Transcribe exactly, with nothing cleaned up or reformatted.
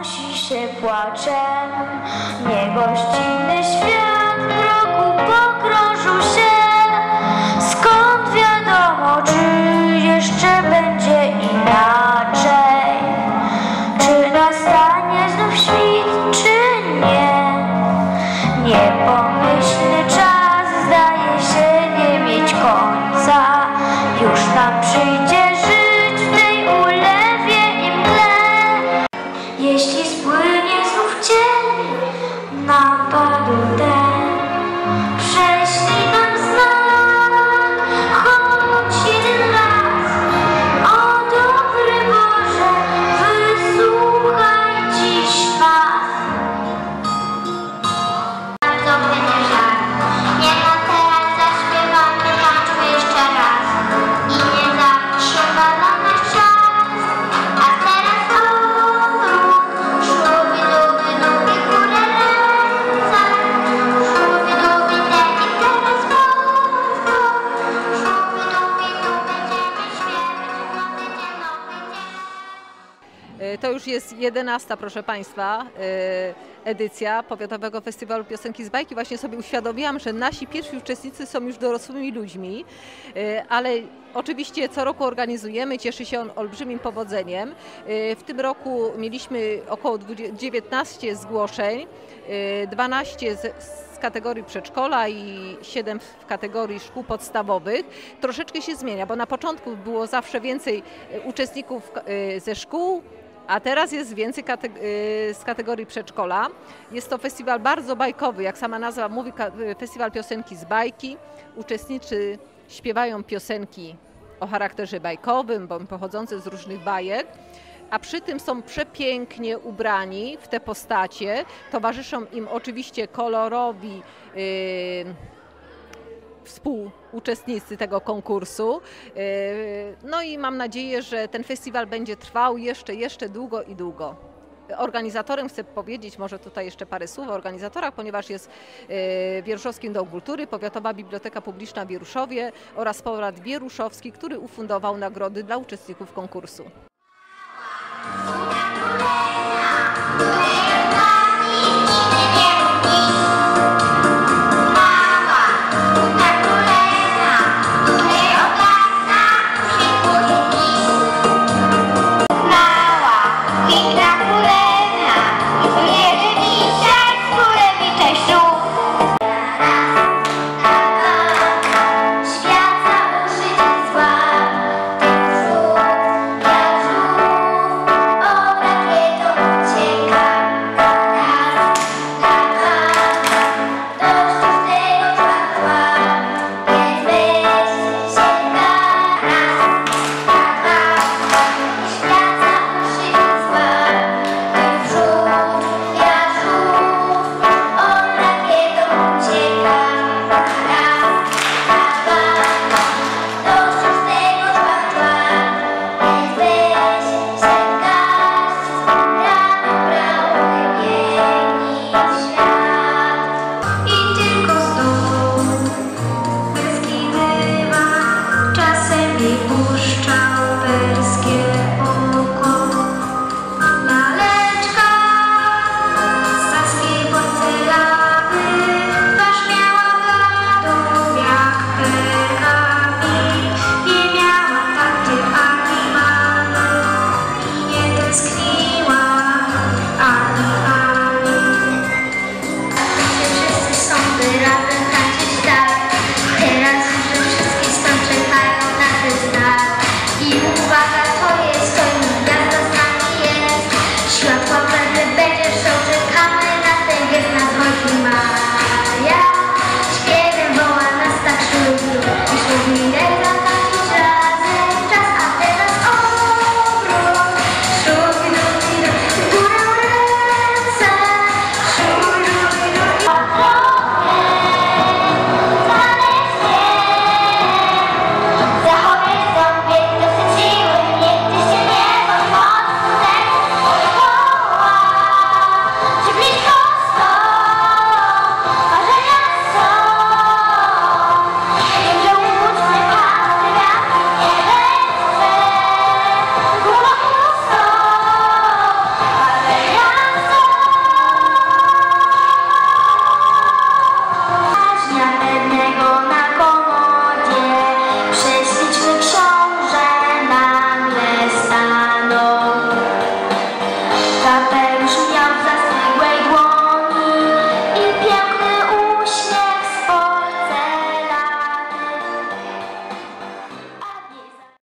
unosi się płaczem. Niegościnny świat kroku po krążu się. Skąd wiadomo, czy jeszcze będzie inaczej? Czy nastanie znów świt, czy nie? Niepomyślny czas zdaje się nie mieć końca. Już nam przyjdzie żyć w tej ulewie i mgle. Jeśli spłynie znów cień, napadu ten, prześlij nam znak, choć jeden raz. O dobry Boże, wysłuchaj dziś nas. Bardzo będzie żal. Nie no, teraz zaśpiewamy tańczmy jeszcze raz. I nie zatrzyma na nasz czas. A teraz odwrót. Szlubi, dubi, dubi, górę ręce. Szlubi, dubi, taki teraz wątko. Szlubi, dubi, tu będziemy śpiewać w nowy dzień, nowy dzień. To już jest jedenasta, proszę Państwa, edycja Powiatowego Festiwalu Piosenki z Bajki. Właśnie sobie uświadomiłam, że nasi pierwsi uczestnicy są już dorosłymi ludźmi, ale oczywiście co roku organizujemy, cieszy się on olbrzymim powodzeniem. W tym roku mieliśmy około dziewiętnaście zgłoszeń, dwanaście z, z kategorii przedszkola i siedem w kategorii szkół podstawowych. Troszeczkę się zmienia, bo na początku było zawsze więcej uczestników ze szkół, a teraz jest więcej z kategorii przedszkola. Jest to festiwal bardzo bajkowy, jak sama nazwa mówi, festiwal piosenki z bajki. Uczestnicy śpiewają piosenki o charakterze bajkowym, bądź pochodzące z różnych bajek, a przy tym są przepięknie ubrani w te postacie. Towarzyszą im oczywiście kolorowi yy, współuczestnicy tego konkursu. No i mam nadzieję, że ten festiwal będzie trwał jeszcze, jeszcze długo i długo. Organizatorem chcę powiedzieć może tutaj jeszcze parę słów o organizatorach, ponieważ jest Wieruszowski Dom Kultury, Powiatowa Biblioteka Publiczna w Wieruszowie oraz Powiat Wieruszowski, który ufundował nagrody dla uczestników konkursu.